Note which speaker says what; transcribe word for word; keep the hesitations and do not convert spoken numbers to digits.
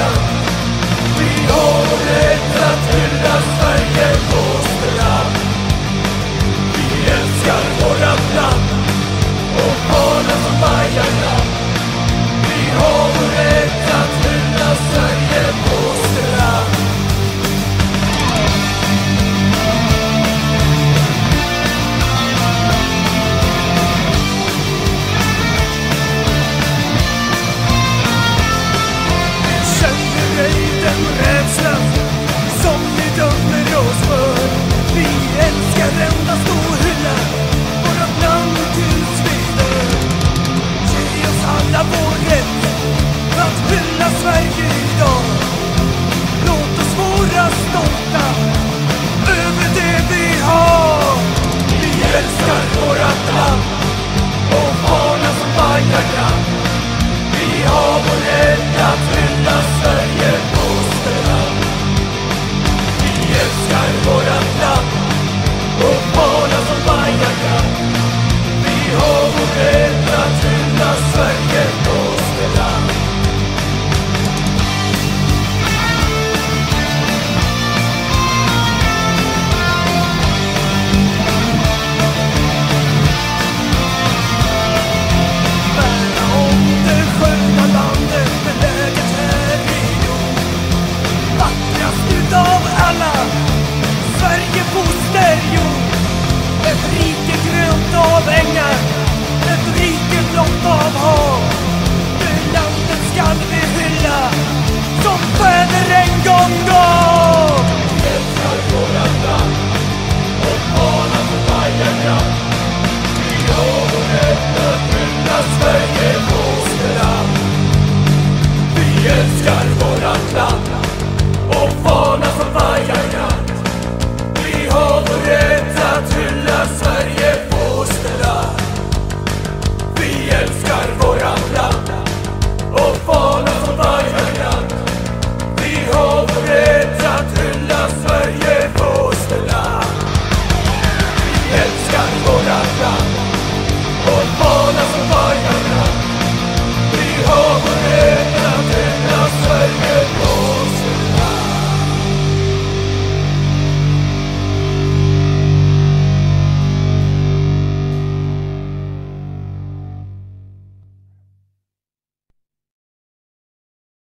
Speaker 1: vajarna. Vi har rätt att hylla Sverige, vårt land. Vi älskar vårat land och barnen som vajarna. Vi har rätt att hylla Sverige, vårt land. Den rädslan som ni dömer oss för. Vi älskar endast att hylla vårat land tills vi dör. Ge oss alla vår rätt att hylla Sverige idag. Låt oss vara stolta över det vi har. Vi älskar vårat land och barnen som vajar kan. Vi har vår rätt att hylla Sverige, vårt land. Vi älskar vårat land och barnen som vajar kan. Vi har vår rätt att hylla Sverige, vårt land. Sverige fosterjord, ett rike grönt av ängar, ett rike blått av hav. Det landet skall vi hylla som fäder en gång gav. Vi älskar vårat land och barnen som vajar kan. Vi har vår rätt att hylla Sverige, vårt land. Vi älskar vårat land och barnen som vajar kan. Vi har vår rätt att hylla Sverige, vårt land. Vi älskar vårat land och barnen som vajar kan. Vi har vår rätt att hylla Sverige, vårt land. Vi älskar vårat land